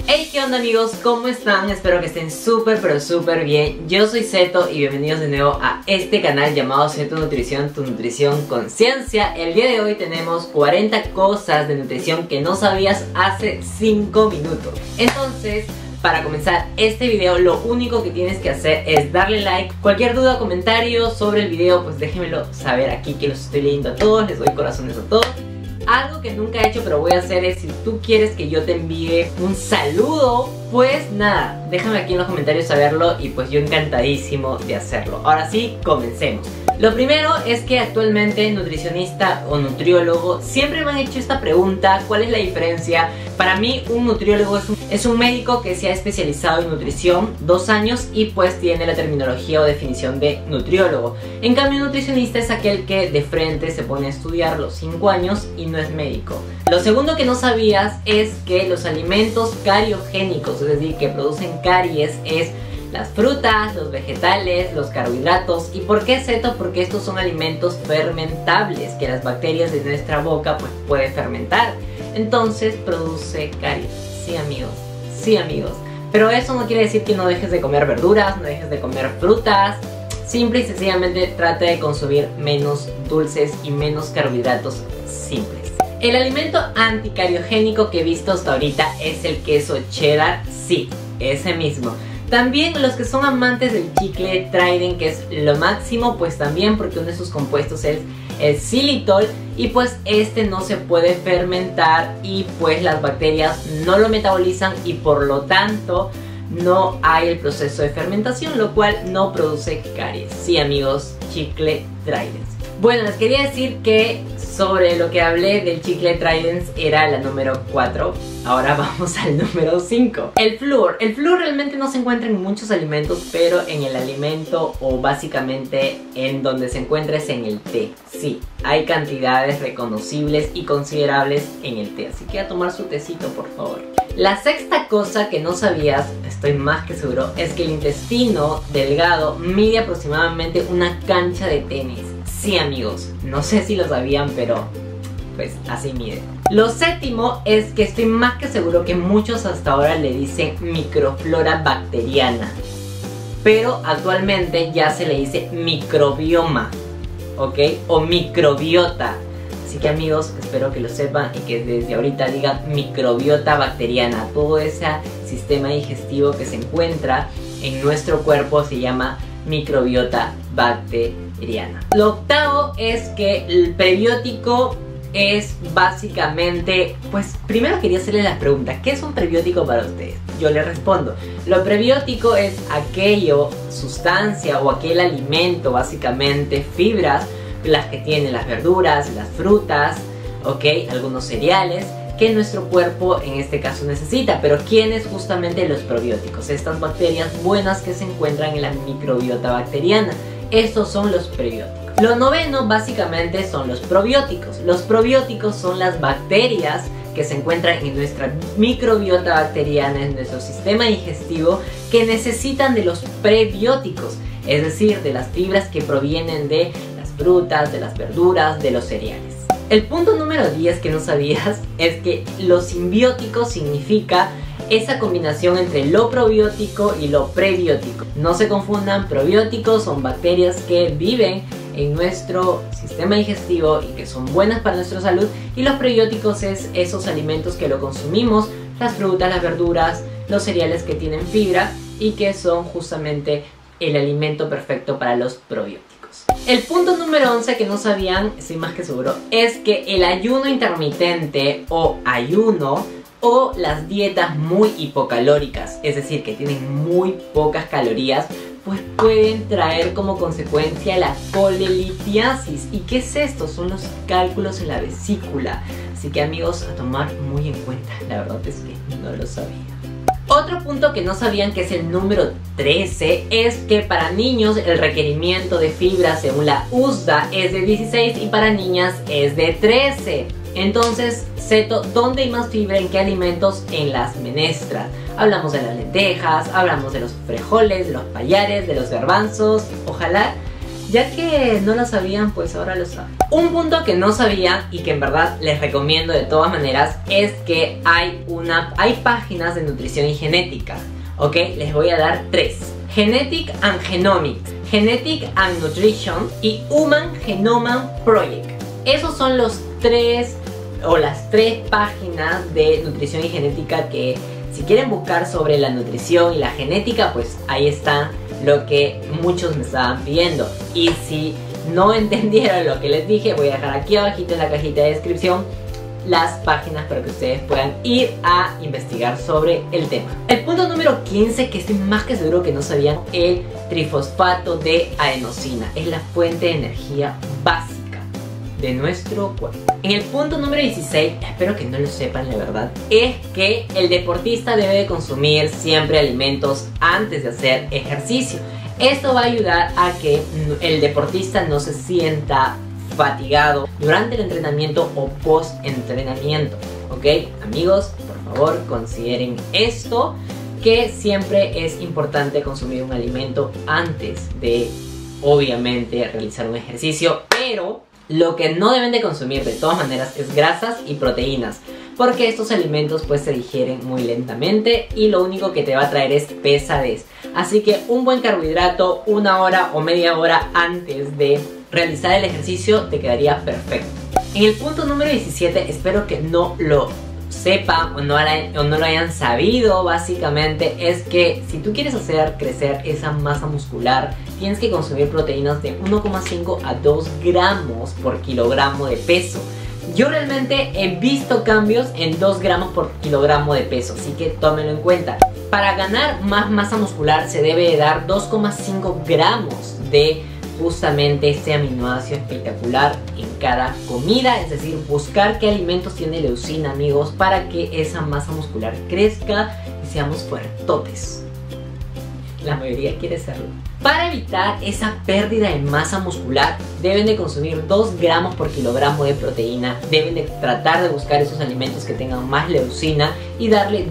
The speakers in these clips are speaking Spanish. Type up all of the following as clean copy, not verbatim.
Hey, ¿qué onda amigos? ¿Cómo están? Espero que estén súper pero súper bien. Yo soy Zeto y bienvenidos de nuevo a este canal llamado Zeto Nutrición, tu nutrición con ciencia. El día de hoy tenemos 40 cosas de nutrición que no sabías hace 5 minutos. Entonces, para comenzar este video, lo único que tienes que hacer es darle like. Cualquier duda o comentario sobre el video, pues déjenmelo saber aquí que los estoy leyendo a todos, les doy corazones a todos. Algo que nunca he hecho pero voy a hacer es, si tú quieres que yo te envíe un saludo, pues nada, déjame aquí en los comentarios saberlo y pues yo encantadísimo de hacerlo. Ahora sí, comencemos. Lo primero es que actualmente nutricionista o nutriólogo siempre me han hecho esta pregunta: ¿cuál es la diferencia? Para mí un nutriólogo es un médico que se ha especializado en nutrición 2 años y pues tiene la terminología o definición de nutriólogo. En cambio un nutricionista es aquel que de frente se pone a estudiar los 5 años y no es médico. Lo segundo que no sabías es que los alimentos cariogénicos, es decir, que producen caries, es las frutas, los vegetales, los carbohidratos. ¿Y por qué Zeto? Porque estos son alimentos fermentables que las bacterias de nuestra boca pues pueden fermentar. Entonces produce caries. Sí amigos, sí amigos. Pero eso no quiere decir que no dejes de comer verduras, no dejes de comer frutas. Simple y sencillamente trata de consumir menos dulces y menos carbohidratos simples. El alimento anticariogénico que he visto hasta ahorita es el queso cheddar. Sí, ese mismo. También los que son amantes del chicle Trident, que es lo máximo, pues también, porque uno de sus compuestos es el xilitol y pues este no se puede fermentar y pues las bacterias no lo metabolizan y por lo tanto no hay el proceso de fermentación, lo cual no produce caries. Sí amigos, chicle Trident. Bueno, les quería decir que sobre lo que hablé del chicle Trident era la número 4. Ahora vamos al número 5. El flúor. El flúor realmente no se encuentra en muchos alimentos, pero en el alimento o básicamente en donde se encuentra es en el té. Sí, hay cantidades reconocibles y considerables en el té, así que a tomar su tecito por favor. La sexta cosa que no sabías, estoy más que seguro, es que el intestino delgado mide aproximadamente una cancha de tenis. Sí amigos, no sé si lo sabían, pero pues así mide. Lo séptimo es que estoy más que seguro que muchos hasta ahora le dicen microflora bacteriana, pero actualmente ya se le dice microbioma, ¿ok? O microbiota. Así que amigos, espero que lo sepan y que desde ahorita digan microbiota bacteriana. Todo ese sistema digestivo que se encuentra en nuestro cuerpo se llama microbiota bacteriana. Lo octavo es que el prebiótico es básicamente, pues primero quería hacerle la pregunta: ¿qué es un prebiótico para ustedes? Yo le respondo: lo prebiótico es aquello, sustancia o aquel alimento, básicamente fibras, las que tienen las verduras, las frutas, ok, algunos cereales, que nuestro cuerpo en este caso necesita. Pero ¿quiénes? Justamente los probióticos, estas bacterias buenas que se encuentran en la microbiota bacteriana. Estos son los prebióticos. Lo noveno básicamente son los probióticos. Los probióticos son las bacterias que se encuentran en nuestra microbiota bacteriana, en nuestro sistema digestivo, que necesitan de los prebióticos, es decir, de las fibras que provienen de las frutas, de las verduras, de los cereales. El punto número 10 que no sabías es que los simbióticos significa esa combinación entre lo probiótico y lo prebiótico. No se confundan, probióticos son bacterias que viven en nuestro sistema digestivo y que son buenas para nuestra salud, y los prebióticos es esos alimentos que lo consumimos, las frutas, las verduras, los cereales que tienen fibra y que son justamente el alimento perfecto para los probióticos. El punto número 11 que no sabían, estoy más que seguro, es que el ayuno intermitente o ayuno o las dietas muy hipocalóricas, es decir, que tienen muy pocas calorías, pues pueden traer como consecuencia la colelitiasis. ¿Y qué es esto? Son los cálculos en la vesícula. Así que amigos, a tomar muy en cuenta. La verdad es que no lo sabía. Otro punto que no sabían, que es el número 13, es que para niños el requerimiento de fibra según la USDA es de 16 y para niñas es de 13. Entonces, Zeto, ¿dónde hay más fibra? ¿En qué alimentos? En las menestras. Hablamos de las lentejas, hablamos de los frijoles, de los pallares, de los garbanzos. Ojalá Ya que no lo sabían, pues ahora lo saben. Un punto que no sabían y que en verdad les recomiendo de todas maneras es que hay páginas de nutrición y genética. Ok, les voy a dar 3. Genetic and Genomics, Genetic and Nutrition y Human Genome Project. Esos son los 3 o las 3 páginas de nutrición y genética que, si quieren buscar sobre la nutrición y la genética, pues ahí está lo que muchos me estaban pidiendo. Y si no entendieron lo que les dije, voy a dejar aquí abajito en la cajita de descripción las páginas para que ustedes puedan ir a investigar sobre el tema. El punto número 15, que estoy más que seguro que no sabían, el trifosfato de adenosina. Es la fuente de energía básica de nuestro cuerpo. En el punto número 16, espero que no lo sepan la verdad, es que el deportista debe de consumir siempre alimentos antes de hacer ejercicio. Esto va a ayudar a que el deportista no se sienta fatigado durante el entrenamiento o post entrenamiento. Ok, amigos, por favor consideren esto, que siempre es importante consumir un alimento antes de, obviamente, realizar un ejercicio. Pero lo que no deben de consumir de todas maneras es grasas y proteínas, porque estos alimentos pues se digieren muy lentamente y lo único que te va a traer es pesadez. Así que un buen carbohidrato 1 hora o media hora antes de realizar el ejercicio te quedaría perfecto. En el punto número 17, espero que no lo sepan o no lo hayan sabido, básicamente es que si tú quieres hacer crecer esa masa muscular, tienes que consumir proteínas de 1,5 a 2 gramos por kilogramo de peso. Yo realmente he visto cambios en 2 gramos por kilogramo de peso, así que tómenlo en cuenta. Para ganar más masa muscular se debe de dar 2,5 gramos de justamente este aminoácido espectacular en cada comida, es decir, buscar qué alimentos tiene leucina, amigos, para que esa masa muscular crezca y seamos fuertotes. La mayoría quiere serlo. Para evitar esa pérdida de masa muscular, deben de consumir 2 gramos por kilogramo de proteína, deben de tratar de buscar esos alimentos que tengan más leucina y darle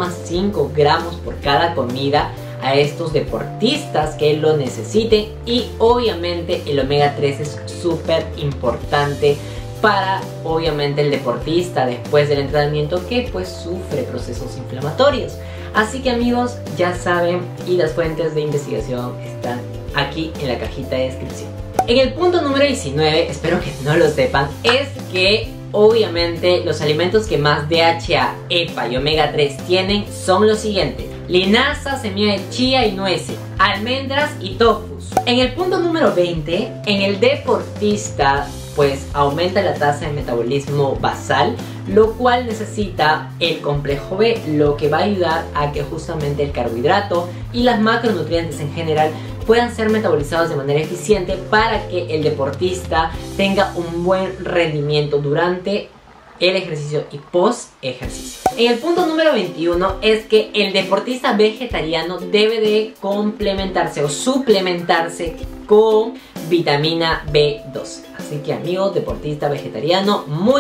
2,5 gramos por cada comida a estos deportistas que lo necesiten. Y obviamente el omega 3 es súper importante para, obviamente, el deportista después del entrenamiento que pues sufre procesos inflamatorios. Así que, amigos, ya saben, y las fuentes de investigación están aquí en la cajita de descripción. En el punto número 19, espero que no lo sepan, es que obviamente los alimentos que más DHA, EPA y omega 3 tienen son los siguientes: linaza, semilla de chía y nueces, almendras y tofus. En el punto número 20, en el deportista pues aumenta la tasa de metabolismo basal, lo cual necesita el complejo B, lo que va a ayudar a que justamente el carbohidrato y las macronutrientes en general puedan ser metabolizados de manera eficiente para que el deportista tenga un buen rendimiento durante el ejercicio y post ejercicio. En el punto número 21 es que el deportista vegetariano debe de complementarse o suplementarse con vitamina B12. Así que, amigos, deportista vegetariano, muy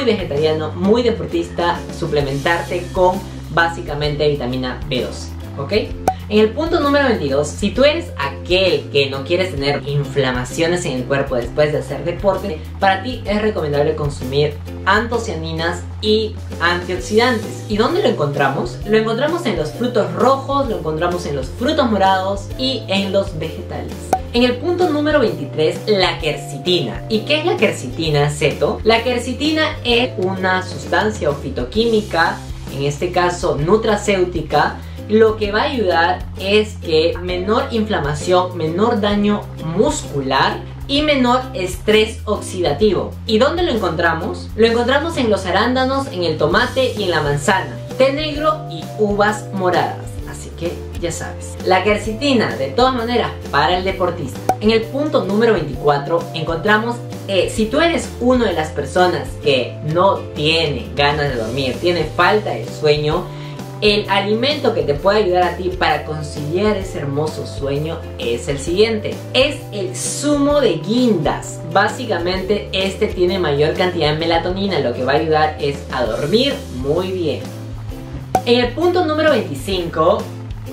deportista, suplementarte con básicamente vitamina B12, ¿ok? En el punto número 22, si tú eres aquel que no quieres tener inflamaciones en el cuerpo después de hacer deporte, para ti es recomendable consumir antocianinas y antioxidantes. ¿Y dónde lo encontramos? Lo encontramos en los frutos rojos, lo encontramos en los frutos morados y en los vegetales. En el punto número 23, la quercetina. ¿Y qué es la quercetina, Zeto? La quercetina es una sustancia o fitoquímica, en este caso nutracéutica. Lo que va a ayudar es que menor inflamación, menor daño muscular y menor estrés oxidativo. ¿Y dónde lo encontramos? Lo encontramos en los arándanos, en el tomate y en la manzana, té negro y uvas moradas. Así que ya sabes, la quercetina de todas maneras para el deportista. En el punto número 24 encontramos si tú eres una de las personas que no tiene ganas de dormir, tiene falta de sueño, el alimento que te puede ayudar a ti para conciliar ese hermoso sueño es el siguiente: es el zumo de guindas. Básicamente este tiene mayor cantidad de melatonina, lo que va a ayudar es a dormir muy bien. En el punto número 25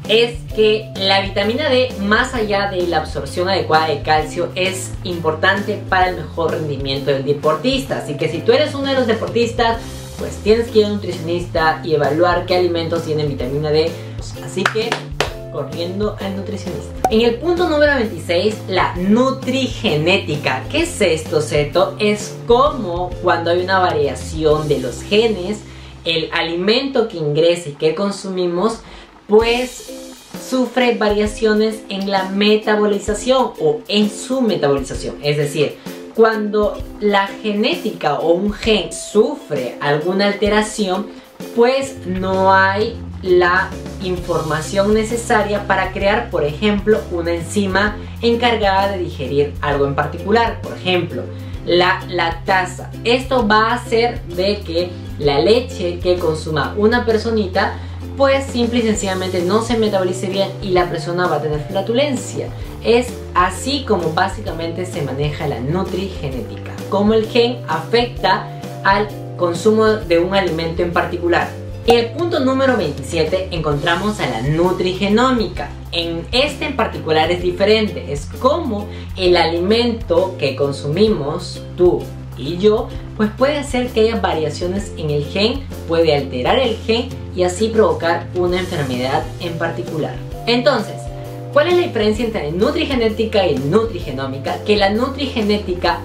es que la vitamina D, más allá de la absorción adecuada de calcio, es importante para el mejor rendimiento del deportista. Así que si tú eres uno de los deportistas, pues tienes que ir a un nutricionista y evaluar qué alimentos tienen vitamina D. Así que corriendo al nutricionista. En el punto número 26, la nutrigenética. ¿Qué es esto, Seto? Es como cuando hay una variación de los genes, el alimento que ingresa y que consumimos, pues sufre variaciones en la metabolización o en su metabolización. Es decir, cuando la genética o un gen sufre alguna alteración, pues no hay la información necesaria para crear, por ejemplo, una enzima encargada de digerir algo en particular. Por ejemplo, la lactasa. Esto va a hacer de que la leche que consuma una personita, pues simple y sencillamente no se metabolice bien y la persona va a tener flatulencia. Es así como básicamente se maneja la nutrigenética, cómo el gen afecta al consumo de un alimento en particular. En el punto número 27 encontramos a la nutrigenómica. En este en particular es diferente, es como el alimento que consumimos, tú y yo, pues puede hacer que haya variaciones en el gen, puede alterar el gen y así provocar una enfermedad en particular. Entonces, ¿cuál es la diferencia entre nutrigenética y nutrigenómica? Que la nutrigenética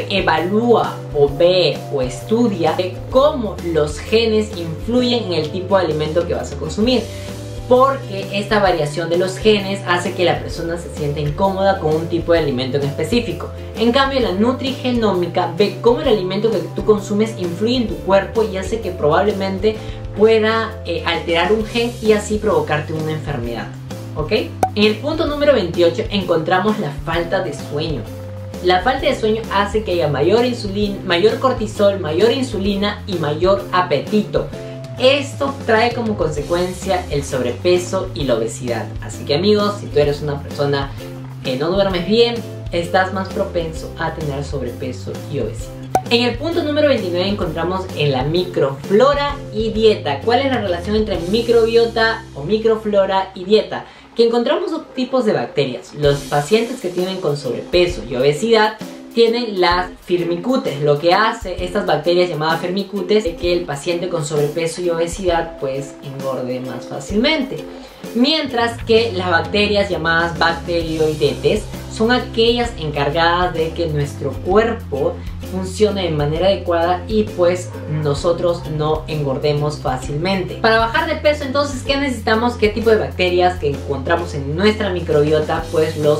evalúa o ve o estudia cómo los genes influyen en el tipo de alimento que vas a consumir, porque esta variación de los genes hace que la persona se sienta incómoda con un tipo de alimento en específico. En cambio, la nutrigenómica ve cómo el alimento que tú consumes influye en tu cuerpo y hace que probablemente pueda alterar un gen y así provocarte una enfermedad. ¿Ok? En el punto número 28 encontramos la falta de sueño. La falta de sueño hace que haya mayor cortisol, mayor insulina y mayor apetito. Esto trae como consecuencia el sobrepeso y la obesidad. Así que amigos, si tú eres una persona que no duermes bien, estás más propenso a tener sobrepeso y obesidad. En el punto número 29 encontramos en la microflora y dieta. ¿Cuál es la relación entre microbiota o microflora y dieta? Que encontramos dos tipos de bacterias. Los pacientes que tienen con sobrepeso y obesidad tienen las firmicutes. Lo que hace estas bacterias llamadas firmicutes es que el paciente con sobrepeso y obesidad pues engorde más fácilmente. Mientras que las bacterias llamadas bacteroidetes son aquellas encargadas de que nuestro cuerpo funcione de manera adecuada y pues nosotros no engordemos fácilmente. Para bajar de peso, entonces, ¿qué necesitamos? ¿Qué tipo de bacterias que encontramos en nuestra microbiota? Pues los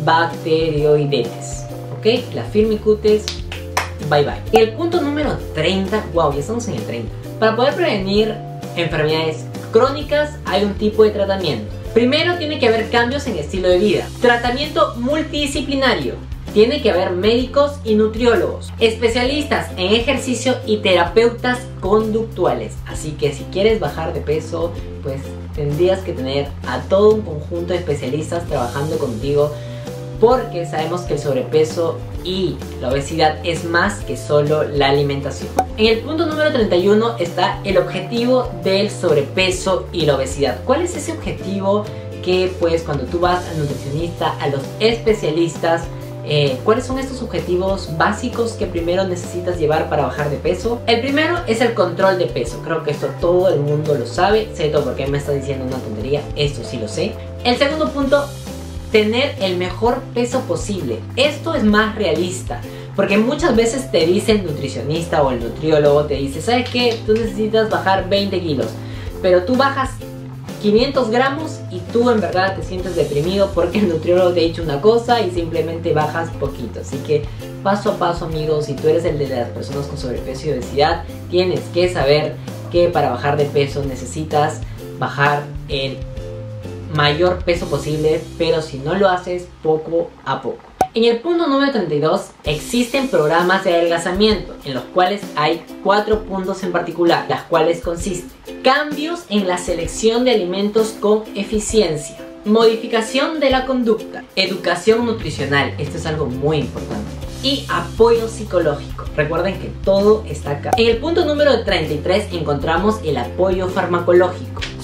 bacteroidetes. ¿Ok? Las firmicutes, bye bye. Y el punto número 30, wow, ya estamos en el 30. Para poder prevenir enfermedades crónicas hay un tipo de tratamiento. Primero tiene que haber cambios en estilo de vida. Tratamiento multidisciplinario. Tiene que haber médicos y nutriólogos, especialistas en ejercicio y terapeutas conductuales. Así que si quieres bajar de peso, pues tendrías que tener a todo un conjunto de especialistas trabajando contigo, porque sabemos que el sobrepeso y la obesidad es más que solo la alimentación. En el punto número 31 está el objetivo del sobrepeso y la obesidad. ¿Cuál es ese objetivo que pues cuando tú vas al nutricionista, a los especialistas, ¿cuáles son estos objetivos básicos que primero necesitas llevar para bajar de peso? El primero es el control de peso. Creo que esto todo el mundo lo sabe. Sé todo porque me está diciendo una tontería. Esto sí lo sé. El segundo punto, tener el mejor peso posible. Esto es más realista, porque muchas veces te dice el nutricionista o el nutriólogo, te dice, ¿sabes qué? Tú necesitas bajar 20 kilos, pero tú bajas 500 gramos y tú en verdad te sientes deprimido porque el nutriólogo te ha dicho una cosa y simplemente bajas poquito. Así que paso a paso, amigos, si tú eres el de las personas con sobrepeso y obesidad, tienes que saber que para bajar de peso necesitas bajar el mayor peso posible, pero si no lo haces, poco a poco. En el punto número 32 existen programas de adelgazamiento, en los cuales hay 4 puntos en particular, las cuales consisten: cambios en la selección de alimentos con eficiencia, modificación de la conducta, educación nutricional, esto es algo muy importante, y apoyo psicológico. Recuerden que todo está acá. En el punto número 33 encontramos el apoyo farmacológico.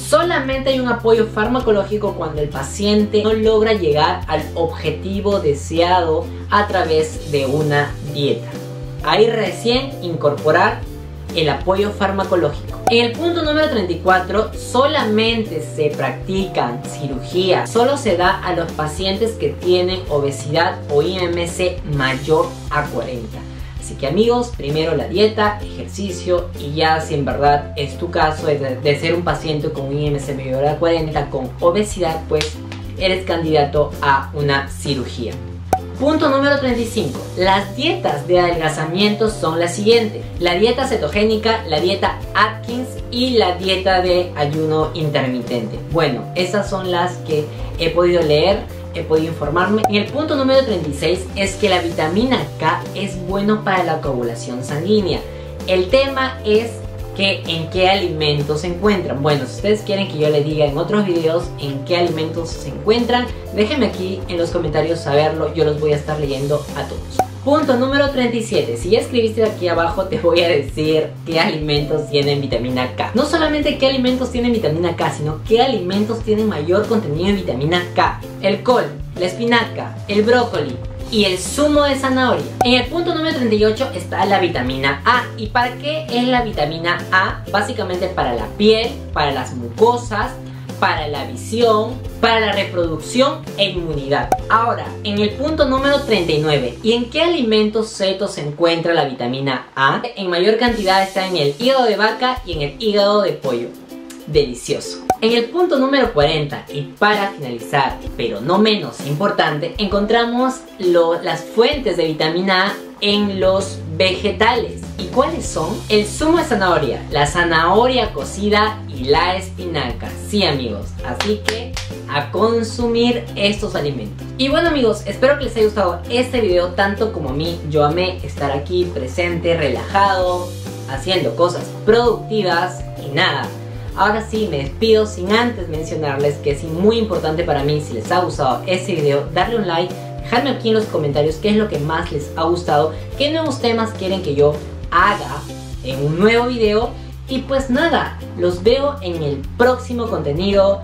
Solamente hay un apoyo farmacológico cuando el paciente no logra llegar al objetivo deseado a través de una dieta. Ahí recién incorporar el apoyo farmacológico. En el punto número 34, solamente se practican cirugías. Solo se da a los pacientes que tienen obesidad o IMC mayor a 40. Así que amigos, primero la dieta, ejercicio y ya si en verdad es tu caso de ser un paciente con un IMC mayor a 40 con obesidad, pues eres candidato a una cirugía. Punto número 35. Las dietas de adelgazamiento son las siguientes: la dieta cetogénica, la dieta Atkins y la dieta de ayuno intermitente. Bueno, esas son las que he podido leer, he podido informarme. En el punto número 36 es que la vitamina K es bueno para la coagulación sanguínea. El tema es que en qué alimentos se encuentran. Bueno, si ustedes quieren que yo les diga en otros videos en qué alimentos se encuentran, déjenme aquí en los comentarios saberlo, yo los voy a estar leyendo a todos. Punto número 37. Si ya escribiste aquí abajo, te voy a decir qué alimentos tienen vitamina K. No solamente qué alimentos tienen vitamina K, sino qué alimentos tienen mayor contenido de vitamina K. El col, la espinaca, el brócoli y el zumo de zanahoria. En el punto número 38 está la vitamina A. ¿Y para qué es la vitamina A? Básicamente para la piel, para las mucosas, para la visión, para la reproducción e inmunidad. Ahora, en el punto número 39, ¿y en qué alimentos setos se encuentra la vitamina A? En mayor cantidad está en el hígado de vaca y en el hígado de pollo. Delicioso. En el punto número 40, y para finalizar, pero no menos importante, encontramos las fuentes de vitamina A en los vegetales. ¿Y cuáles son? El zumo de zanahoria, la zanahoria cocida y la espinaca. Sí amigos, así que a consumir estos alimentos. Y bueno amigos, espero que les haya gustado este video tanto como a mí. Yo amé estar aquí presente, relajado, haciendo cosas productivas y nada. Ahora sí, me despido sin antes mencionarles que es muy importante para mí, si les ha gustado este video, darle un like, dejarme aquí en los comentarios qué es lo que más les ha gustado, qué nuevos temas quieren que yo haga en un nuevo video. Y pues nada, los veo en el próximo contenido.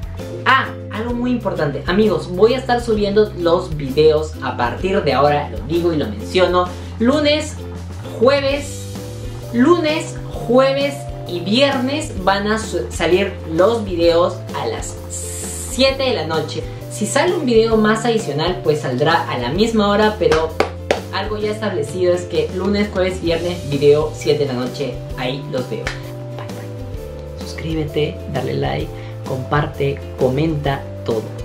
Algo muy importante, amigos, voy a estar subiendo los videos a partir de ahora, lo digo y lo menciono, lunes, jueves y viernes van a salir los videos a las 7 de la noche. Si sale un video más adicional, pues saldrá a la misma hora, pero algo ya establecido es que lunes, jueves, viernes, video 7 de la noche, ahí los veo. Bye, bye. Suscríbete, dale like, comparte, comenta todo.